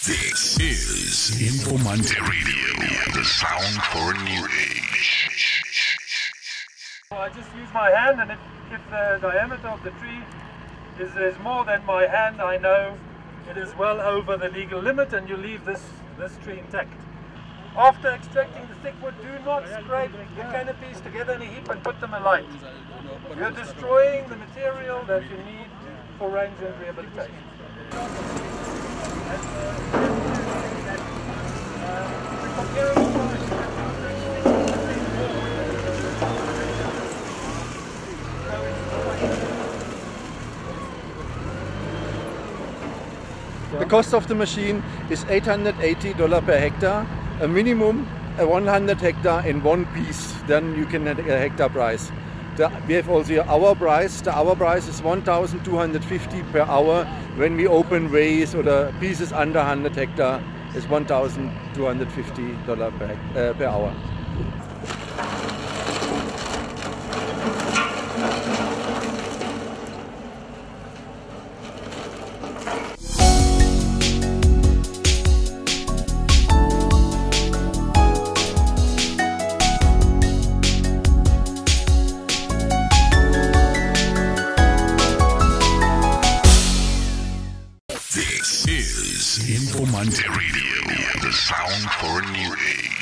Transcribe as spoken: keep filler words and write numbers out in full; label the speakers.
Speaker 1: This is Informante Radio, the sound for a new age.
Speaker 2: Well, I just use my hand, and if, if the diameter of the tree is, is more than my hand, I know it is well over the legal limit, and you leave this, this tree intact. After extracting the thick wood, do not scrape the canopies together in a heap and put them alight. You're destroying the material that you need for rangeland rehabilitation.
Speaker 3: The cost of the machine is eight hundred eighty dollars per hectare, a minimum a one hundred hectare in one piece, then you can have a hectare price. The, we have also our price. The hour price is one thousand two hundred fifty per hour. When we open ways or the pieces under one hundred hectare, is one thousand two hundred fifty dollars per, uh, per hour.
Speaker 1: This is Informante Radio, the sound for a new age.